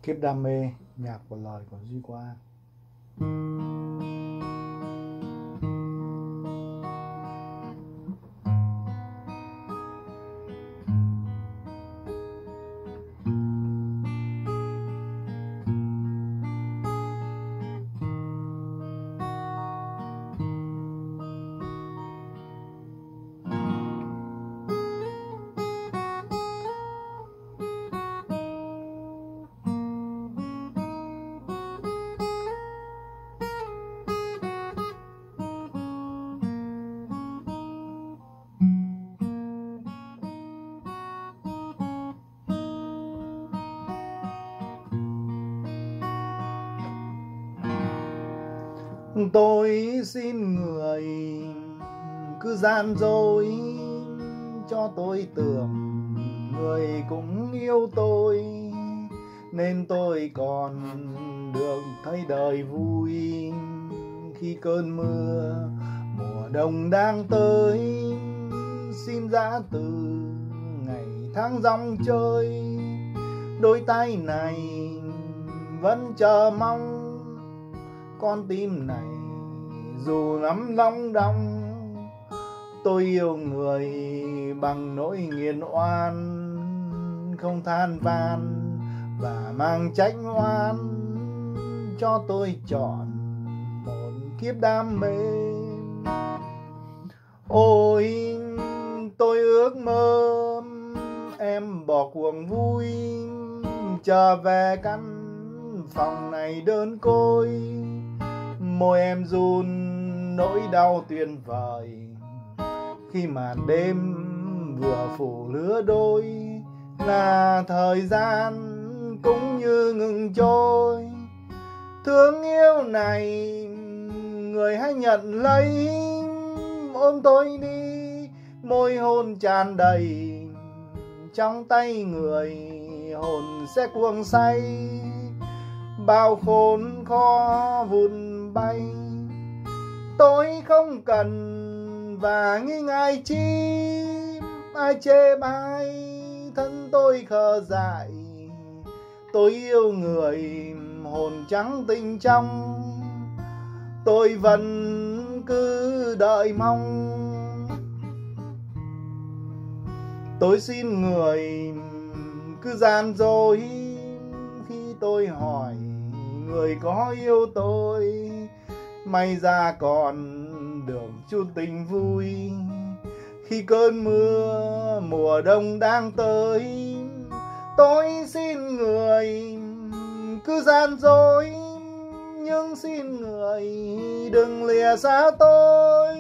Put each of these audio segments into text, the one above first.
Kiếp đam mê, nhạc của lời của Duy Quang. Tôi xin người cứ gian dối cho tôi tưởng người cũng yêu tôi, nên tôi còn được thấy đời vui. Khi cơn mưa mùa đông đang tới, xin giã từ ngày tháng rong chơi, đôi tay này vẫn chờ mong con tim này dù lắm long đong. Tôi yêu người bằng nỗi nghiền oan, không than van và mang trách oan, cho tôi chọn một kiếp đam mê. Ôi tôi ước mơ em bỏ cuồng vui, trở về căn phòng này đơn côi. Môi em run nỗi đau tuyệt vời, khi màn đêm vừa phủ lứa đôi, là thời gian cũng như ngừng trôi. Thương yêu này người hãy nhận lấy, ôm tôi đi, môi hôn tràn đầy, trong tay người hồn sẽ cuồng say. Bao khốn khó vụn bay, tôi không cần và nghi ngại chi. Ai chê bai thân tôi khờ dại, tôi yêu người hồn trắng tình trong, tôi vẫn cứ đợi mong. Tôi xin người cứ gian dối khi tôi hỏi người có yêu tôi, may ra còn được chút tình vui. Khi cơn mưa mùa đông đang tới, tôi xin người cứ gian dối, nhưng xin người đừng lìa xa tôi.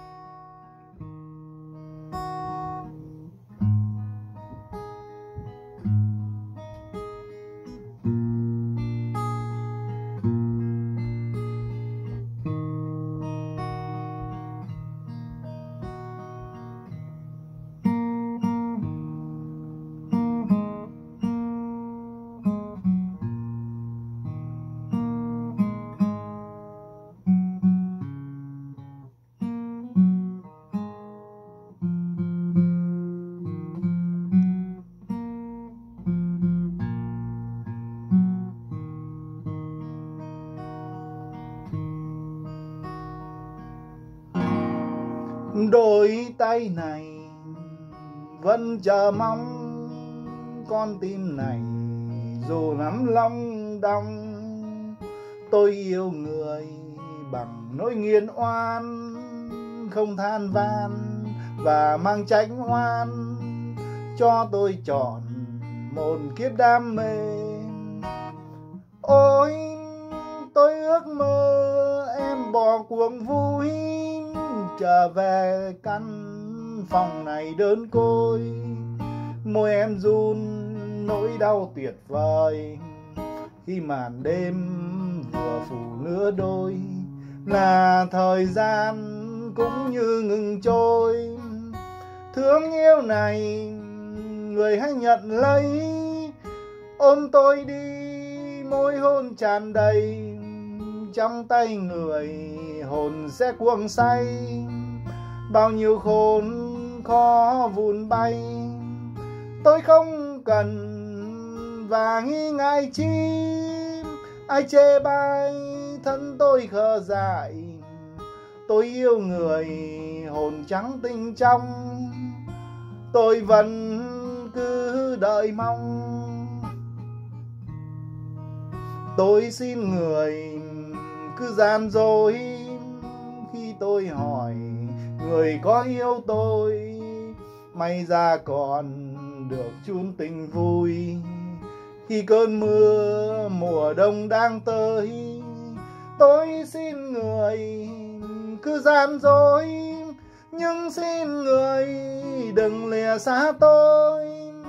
Đôi tay này vẫn chờ mong, con tim này dù lắm long đong. Tôi yêu người bằng nỗi nghiền oan, không than van và mang trách oan, cho tôi chọn một kiếp đam mê. Ôi tôi ước mơ em bỏ cuồng vui, trở về căn phòng này đơn côi. Môi em run nỗi đau tuyệt vời, khi màn đêm vừa phủ lứa đôi, là thời gian cũng như ngừng trôi. Thương yêu này người hãy nhận lấy, ôm tôi đi, môi hôn tràn đầy, trong tay người hồn sẽ cuồng say. Bao nhiêu khốn khó vụn bay, tôi không cần vả nghi ngại chi, ai chê bai thân tôi khờ dại. Tôi yêu người hồn trắng tinh trong, tôi vẫn cứ đợi mong. Tôi xin người cứ gian dối khi tôi hỏi người có yêu tôi, may ra còn được chun tình vui. Khi cơn mưa mùa đông đang tới, tôi xin người cứ gian dối, nhưng xin người đừng lìa xa tôi.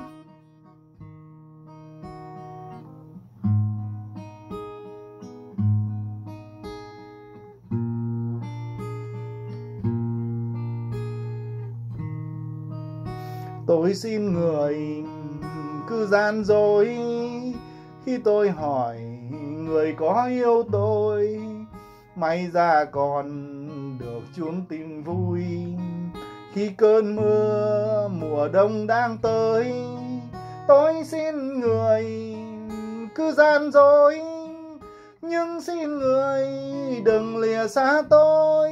Tôi xin người cứ gian dối khi tôi hỏi người có yêu tôi, may ra còn được chốn tình vui. Khi cơn mưa mùa đông đang tới, tôi xin người cứ gian dối, nhưng xin người đừng lìa xa tôi.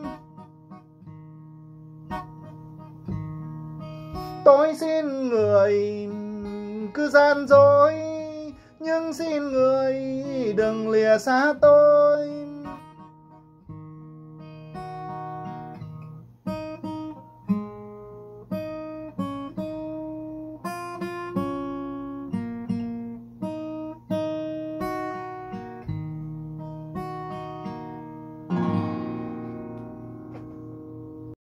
Tôi xin người cứ gian dối, nhưng xin người đừng lìa xa tôi.